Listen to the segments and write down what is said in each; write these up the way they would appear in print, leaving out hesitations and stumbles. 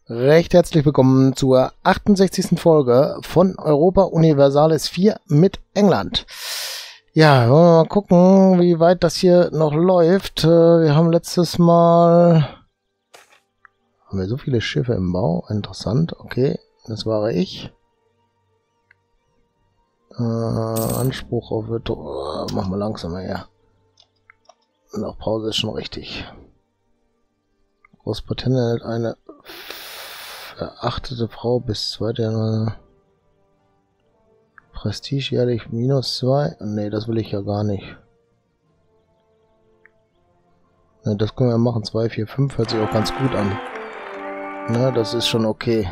Recht herzlich willkommen zur 68. Folge von Europa Universalis 4 mit England. Ja, wollen wir mal gucken, wie weit das hier noch läuft. Wir haben letztes Mal... Haben wir so viele Schiffe im Bau? Interessant, okay. Das war ich. Anspruch auf... Machen wir langsamer, ja. Nach Pause ist schon richtig. Großbritannien erhält eine verachtete Frau bis 2. Januar. Prestige jährlich -2. Ne, das will ich ja gar nicht. Ne, das können wir machen. 2, 4, 5 hört sich auch ganz gut an. Ne, das ist schon okay.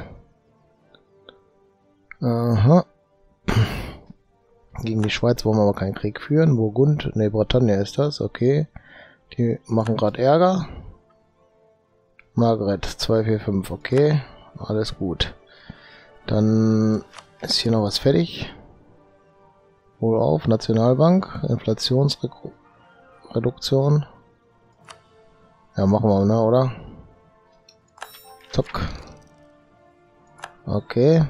Aha. Gegen die Schweiz wollen wir aber keinen Krieg führen. Burgund, ne, Bretagne ist das, okay. Die machen gerade Ärger. Margaret, 2, 4, 5, okay. Alles gut. Dann ist hier noch was fertig. Wohl auf, Nationalbank, Inflationsreduktion. Ja, machen wir, ne, oder? Zack. Okay.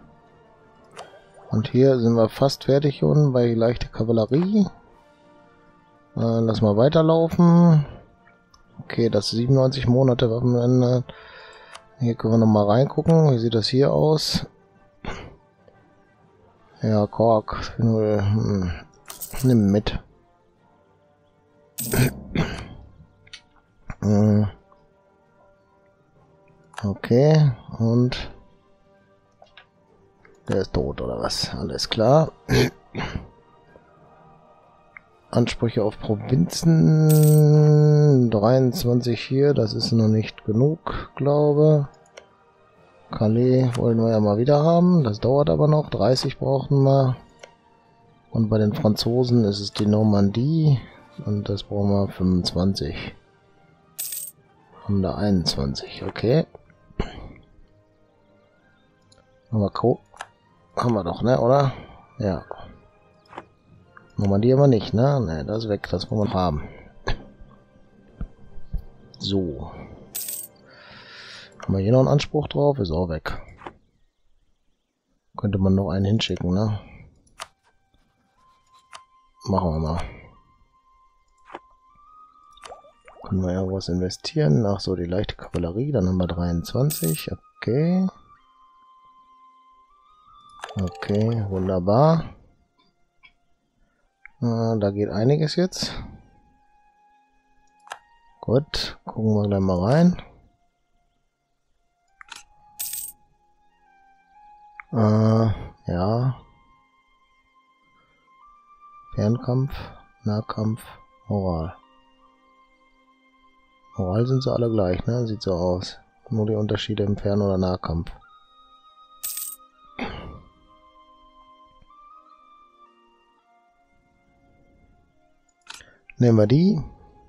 Und hier sind wir fast fertig unten bei leichte Kavallerie. Lass mal weiterlaufen. Okay, das 97 Monate Waffenende. Hier können wir noch mal reingucken. Wie sieht das hier aus? Ja, Kork. Nimm mit. Okay, und der ist tot, oder was? Alles klar. Ansprüche auf Provinzen. 23 hier, das ist noch nicht genug, glaube. Calais wollen wir ja mal wieder haben. Das dauert aber noch. 30 brauchen wir. Und bei den Franzosen ist es die Normandie. Und das brauchen wir 25. Haben da 21, okay. Haben wir doch, ne, oder? Ja. Normandie aber nicht, ne? Ne, das ist weg, das wollen wir haben. So. Haben wir hier noch einen Anspruch drauf? Ist auch weg. Könnte man noch einen hinschicken, ne? Machen wir mal. Können wir ja was investieren? Ach so, die leichte Kavallerie, dann haben wir 23, okay. Okay, wunderbar. Da geht einiges jetzt. Gut, gucken wir gleich mal rein. Ja. Fernkampf, Nahkampf, Moral. Moral sind sie alle gleich, ne? Sieht so aus. Nur die Unterschiede im Fern- oder Nahkampf. Nehmen wir die.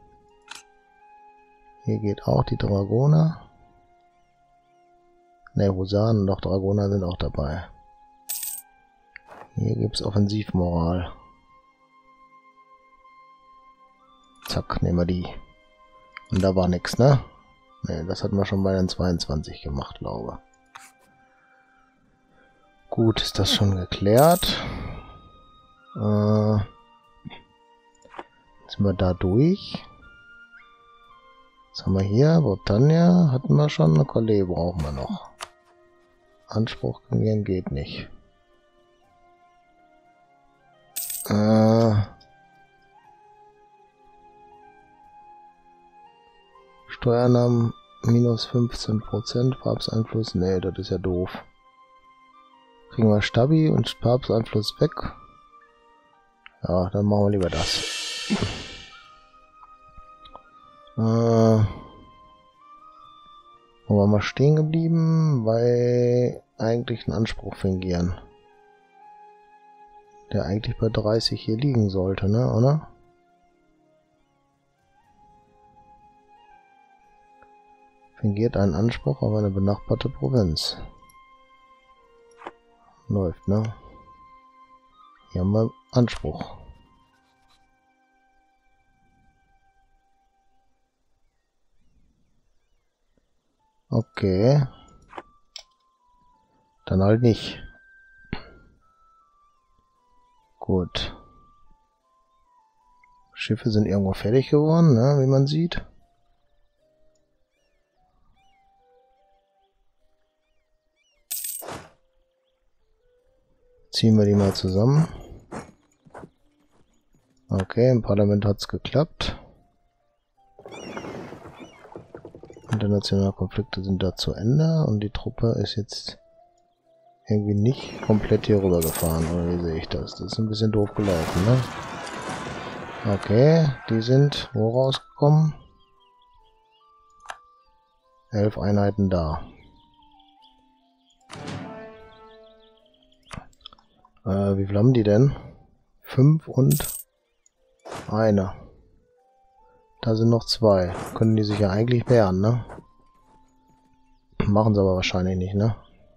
Hier geht auch die Dragoner. Ne, Husaren, doch Dragoner sind auch dabei. Hier gibt es Offensivmoral. Zack, nehmen wir die. Und da war nichts, ne? Ne, das hatten wir schon bei den 22 gemacht, glaube ich. Gut, ist das schon geklärt. Sind wir da durch? Was haben wir hier? Bretagne hatten wir schon. Eine Calais brauchen wir noch. Anspruch gegen geht nicht. Steuernahmen minus 15%. Papsteinfluss. Nee, das ist ja doof. Kriegen wir Stabi und Papsteinfluss weg. Ja, dann machen wir lieber das. Wo waren wir stehen geblieben? Bei eigentlichen Anspruch fingieren. Der eigentlich bei 30 hier liegen sollte, ne, oder? Fingiert einen Anspruch auf eine benachbarte Provinz. Läuft, ne? Hier haben wir Anspruch. Okay. Dann halt nicht. Gut. Schiffe sind irgendwo fertig geworden, ne, wie man sieht. Ziehen wir die mal zusammen. Okay, im Parlament hat es geklappt. Internationale Konflikte sind da zu Ende und die Truppe ist jetzt irgendwie nicht komplett hier rüber gefahren, oder wie sehe ich das? Das ist ein bisschen doof gelaufen, ne? Okay, die sind wo rausgekommen? 11 Einheiten da. Wie viel haben die denn? 5 und eine. Da sind noch 2. Können die sich ja eigentlich wehren, ne? Machen sie aber wahrscheinlich nicht, ne?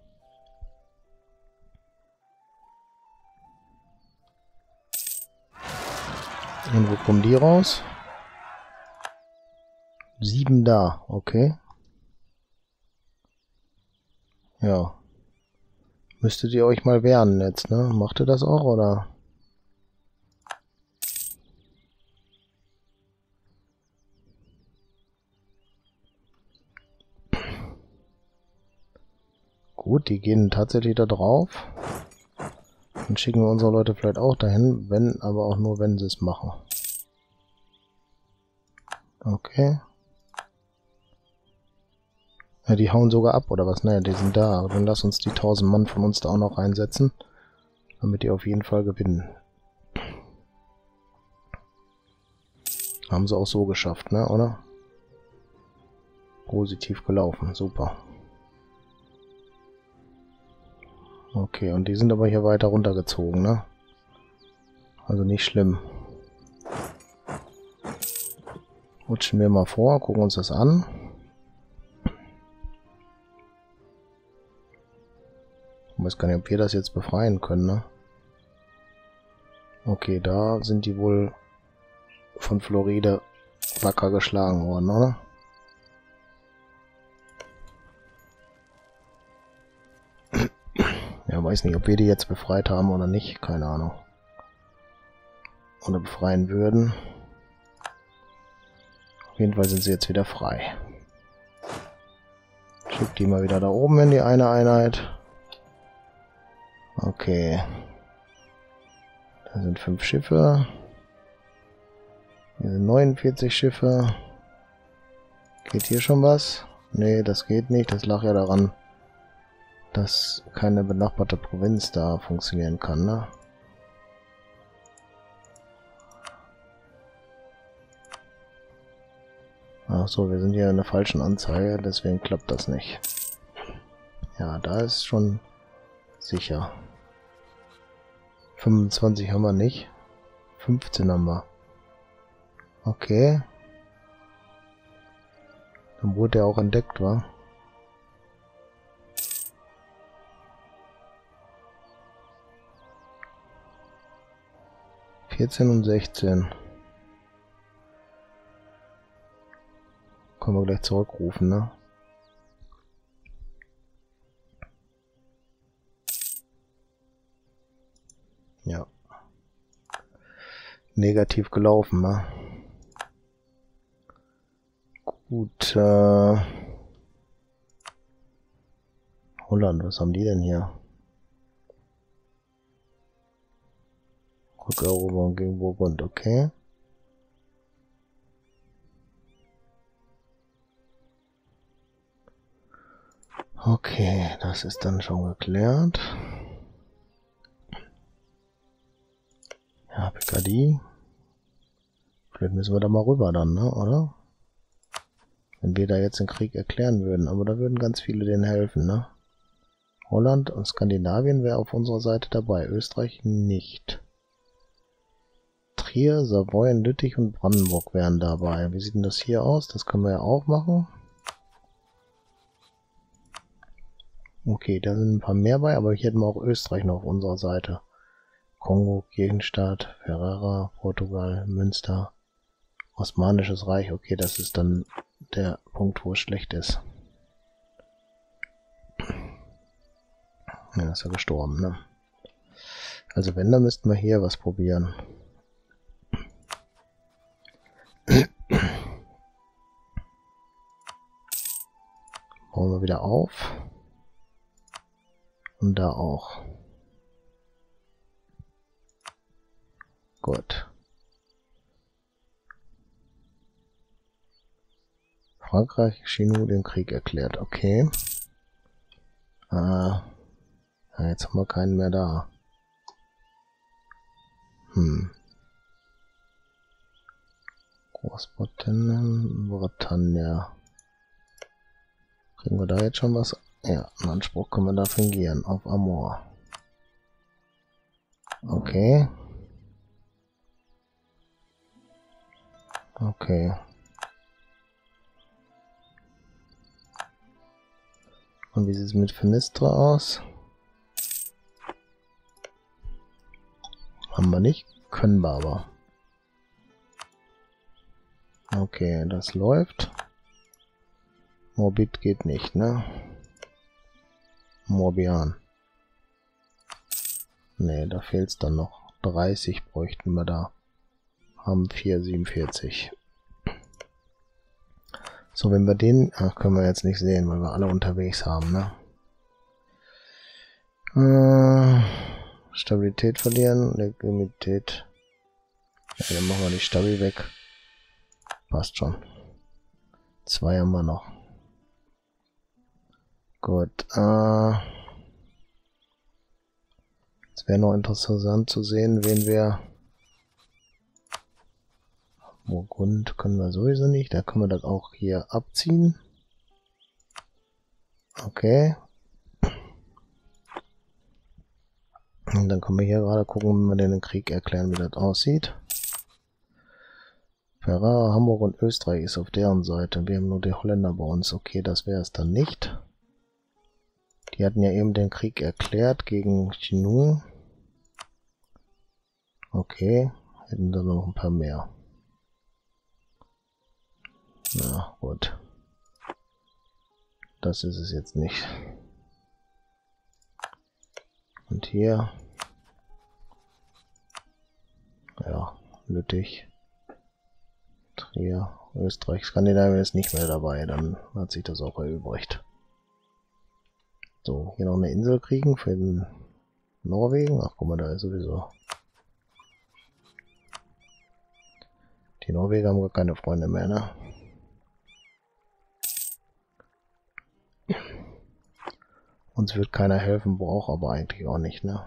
Und wo kommen die raus? 7 da, okay. Ja. Müsstet ihr euch mal wehren jetzt, ne? Macht ihr das auch, oder? Gut, die gehen tatsächlich da drauf. Dann schicken wir unsere Leute vielleicht auch dahin, wenn, aber auch nur, wenn sie es machen. Okay. Ja, die hauen sogar ab, oder was? Naja, die sind da. Aber dann lass uns die 1000 Mann von uns da auch noch reinsetzen, damit die auf jeden Fall gewinnen. Haben sie auch so geschafft, ne, oder? Positiv gelaufen, super. Okay, und die sind aber hier weiter runtergezogen, ne? Also nicht schlimm. Rutschen wir mal vor, gucken uns das an. Ich weiß gar nicht, ob wir das jetzt befreien können, ne? Okay, da sind die wohl von Floride wacker geschlagen worden, oder? Ja, weiß nicht, ob wir die jetzt befreit haben oder nicht, keine Ahnung. Oder befreien würden. Auf jeden Fall sind sie jetzt wieder frei. Schick die mal wieder da oben in die eine Einheit. Okay. Da sind 5 Schiffe. Hier sind 49 Schiffe. Geht hier schon was? Nee, das geht nicht. Das lag ja daran, dass keine benachbarte Provinz da funktionieren kann, ne? Ach so, wir sind hier in der falschen Anzeige, deswegen klappt das nicht. Ja, da ist schon sicher. 25 haben wir nicht. 15 haben wir. Okay. Dann wurde er auch entdeckt, wa? und 16. Können wir gleich zurückrufen, ne? Ja. Negativ gelaufen, ne? Gut, Holland, was haben die denn hier? Rückeroberung gegen Burgund, okay. Okay, das ist dann schon geklärt. Ja, Picardie. Vielleicht müssen wir da mal rüber dann, ne, oder? Wenn wir da jetzt den Krieg erklären würden, aber da würden ganz viele denen helfen, ne? Holland und Skandinavien wäre auf unserer Seite dabei, Österreich nicht. Trier, Savoyen, Lüttich und Brandenburg wären dabei. Wie sieht denn das hier aus? Das können wir ja auch machen. Okay, da sind ein paar mehr bei, aber hier hätten wir auch Österreich noch auf unserer Seite. Kongo, Kirchenstaat, Ferrara, Portugal, Münster, Osmanisches Reich. Okay, das ist dann der Punkt, wo es schlecht ist. Ja, ist ja gestorben, ne? Also wenn, dann müssten wir hier was probieren. Bauen wir wieder auf. Und da auch. Gut. Frankreich, Chinou den Krieg erklärt. Okay. Ja, jetzt haben wir keinen mehr da. Großbritannien, Bretagne. Kriegen wir da jetzt schon was? Ja, einen Anspruch können wir da fingieren. Auf Amor. Okay. Okay. Und wie sieht es mit Finistre aus? Haben wir nicht, können wir aber. Okay, das läuft. Morbid geht nicht, ne? Morbihan. Ne, da fehlt es dann noch. 30 bräuchten wir da. Haben 447. So, wenn wir den... Ach, können wir jetzt nicht sehen, weil wir alle unterwegs haben, ne? Stabilität verlieren, Legitimität. Ja, dann machen wir die Stabi weg. Passt schon. 2 haben wir noch. Gut. Es wäre noch interessant zu sehen, wen wir... Burgund können wir sowieso nicht. Da können wir das auch hier abziehen. Okay. Und dann können wir hier gerade gucken, wenn wir den Krieg erklären, wie das aussieht. Ferrara, Hamburg und Österreich ist auf deren Seite. Wir haben nur die Holländer bei uns. Okay, das wäre es dann nicht. Die hatten ja eben den Krieg erklärt gegen Chinou. Okay, hätten da noch ein paar mehr. Na gut. Das ist es jetzt nicht. Und hier. Ja, Lüttich. Trier, Österreich, Skandinavien ist nicht mehr dabei, dann hat sich das auch erübrigt. So, hier noch eine Insel kriegen für den Norwegen. Ach guck mal, da ist sowieso. Die Norweger haben gar keine Freunde mehr, ne? Uns wird keiner helfen, braucht aber eigentlich auch nicht, ne?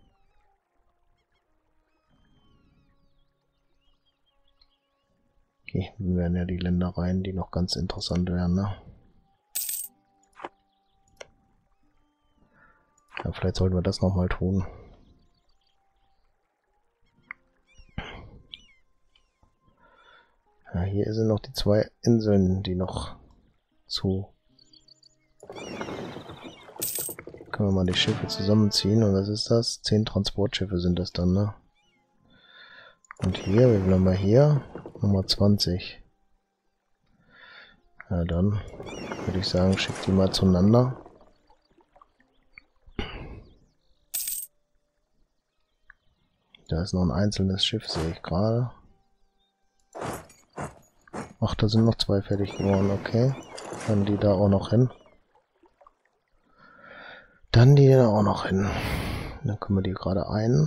Hier hinten wären ja die Ländereien, die noch ganz interessant wären, ne? Ja, vielleicht sollten wir das nochmal tun. Ja, hier sind noch die 2 Inseln, die noch zu... Können wir mal die Schiffe zusammenziehen. Und was ist das? 10 Transportschiffe sind das dann, ne? Und hier, wie viel haben wir hier? Nummer 20. Ja, dann würde ich sagen, schickt die mal zueinander. Da ist noch ein einzelnes Schiff, sehe ich gerade. Ach, da sind noch 2 fertig geworden, okay. Dann die da auch noch hin. Dann die da auch noch hin. Dann können wir die gerade ein.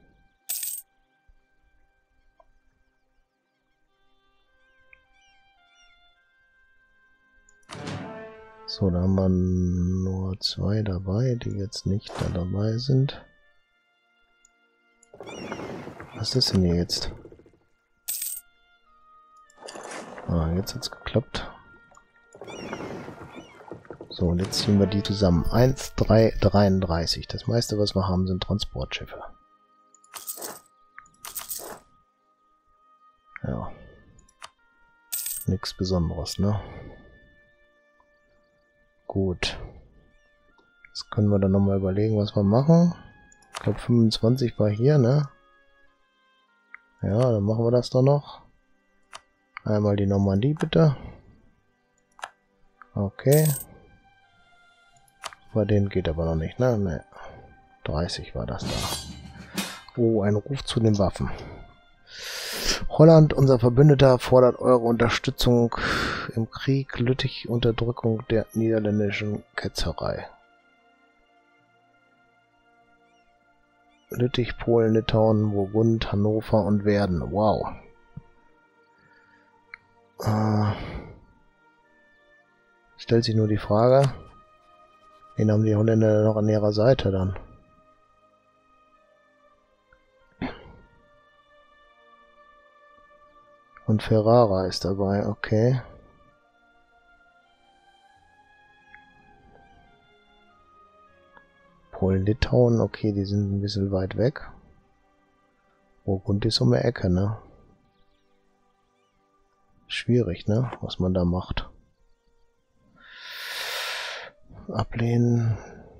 So, da haben wir nur 2 dabei, die jetzt nicht da dabei sind. Was ist denn hier jetzt? Ah, jetzt hat's geklappt. So, und jetzt ziehen wir die zusammen. 1, 3, 33. Das meiste, was wir haben, sind Transportschiffe. Ja. Nichts Besonderes, ne? Gut. Jetzt können wir dann nochmal überlegen, was wir machen. Ich glaube 25 war hier, ne? Ja, dann machen wir das doch noch. Einmal die Normandie, bitte. Okay. Bei denen geht aber noch nicht, ne? Ne. 30 war das da. Oh, ein Ruf zu den Waffen. Holland, unser Verbündeter, fordert eure Unterstützung im Krieg. Lüttich, Unterdrückung der niederländischen Ketzerei. Lüttich, Polen, Litauen, Burgund, Hannover und Werden. Wow. Stellt sich nur die Frage, wen haben die Holländer noch an ihrer Seite dann? Und Ferrara ist dabei, okay. Polen, Litauen, okay, die sind ein bisschen weit weg. Burgund ist um die Ecke, ne? Schwierig, ne? Was man da macht. Ablehnen.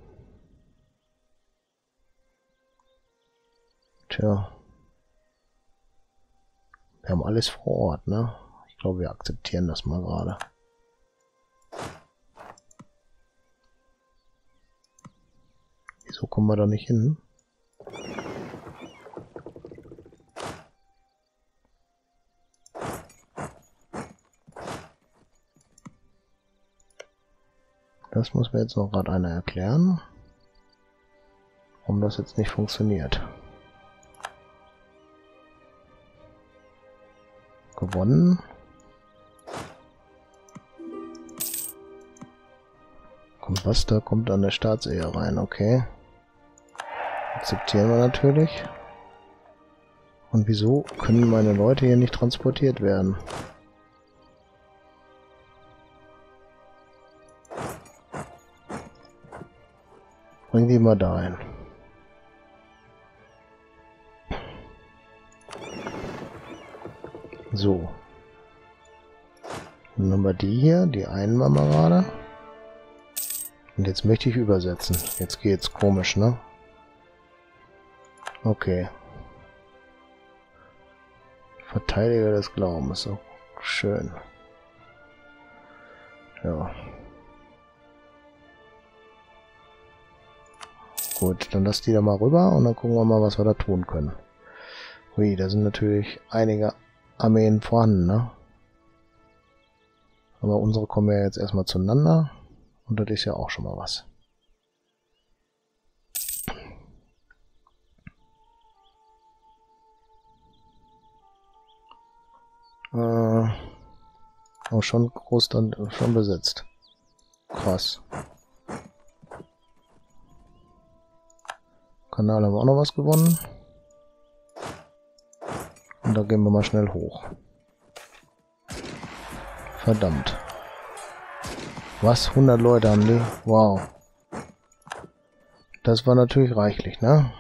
Tja. Wir haben alles vor Ort, ne? Ich glaube, wir akzeptieren das mal gerade. Wieso kommen wir da nicht hin? Das muss mir jetzt noch gerade einer erklären, warum das jetzt nicht funktioniert. Gewonnen. Kommt was da? Kommt an der Staatsehe rein, okay. Akzeptieren wir natürlich. Und wieso können meine Leute hier nicht transportiert werden? Bring die mal dahin. So. Dann haben wir die hier, die einen machen wir gerade. Und jetzt möchte ich übersetzen. Jetzt geht's komisch, ne? Okay. Verteidiger des Glaubens. So schön. Ja. Gut, dann lass die da mal rüber und dann gucken wir mal, was wir da tun können. Ui, da sind natürlich einige Armeen vorhanden, ne? Aber unsere kommen ja jetzt erstmal zueinander und das ist ja auch schon mal was. Auch schon groß dann schon besetzt. Krass. Kanal haben wir auch noch was gewonnen. Und da gehen wir mal schnell hoch. Verdammt. Was? 100 Leute haben die? Wow. Das war natürlich reichlich, ne?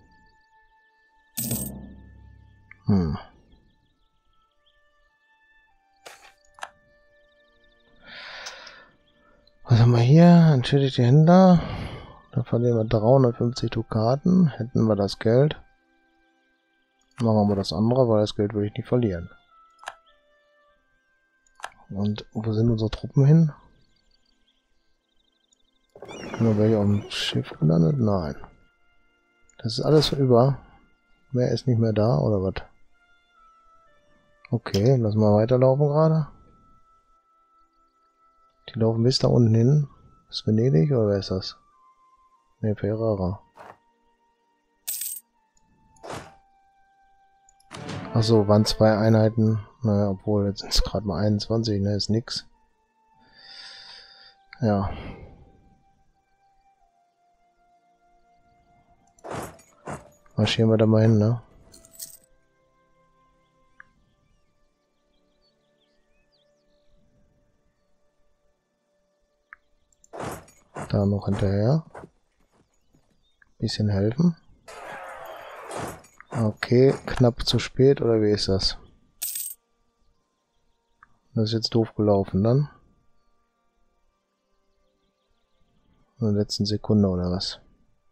Was haben wir hier? Entschädigte Händler. Da verlieren wir 350 Dukaten. Hätten wir das Geld. Machen wir das andere, weil das Geld will ich nicht verlieren. Und wo sind unsere Truppen hin? Sind wir hier auf dem Schiff gelandet? Nein. Das ist alles über. Mehr ist nicht mehr da, oder was? Okay, lassen wir weiterlaufen gerade. Die laufen bis da unten hin. Ist Venedig oder wer ist das? Ne, Ferrara. Achso, waren 2 Einheiten. Naja, obwohl, jetzt sind es gerade mal 21, ne, ist nix. Ja. Marschieren wir da mal hin, ne? Da noch hinterher. Bisschen helfen. Okay, knapp zu spät, oder wie ist das? Das ist jetzt doof gelaufen dann. In der letzten Sekunde oder was?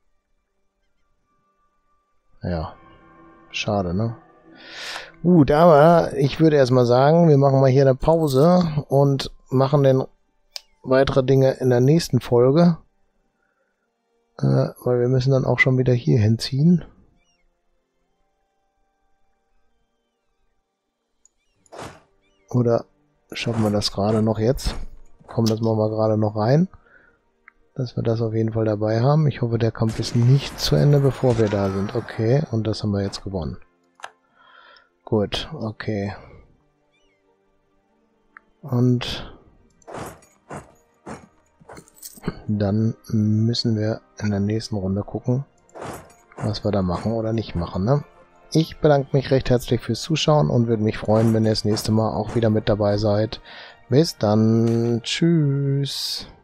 Ja, schade, ne? Gut, aber ich würde erstmal sagen, wir machen mal hier eine Pause und machen dann weitere Dinge in der nächsten Folge. weil wir müssen dann auch schon wieder hier hinziehen. Oder schaffen wir das gerade noch jetzt? Kommen das mal gerade noch rein, dass wir das auf jeden Fall dabei haben. Ich hoffe, der Kampf ist nicht zu Ende, bevor wir da sind. Okay, und das haben wir jetzt gewonnen. Gut, okay. Und dann müssen wir in der nächsten Runde gucken, was wir da machen oder nicht machen, ne? Ich bedanke mich recht herzlich fürs Zuschauen und würde mich freuen, wenn ihr das nächste Mal auch wieder mit dabei seid. Bis dann. Tschüss.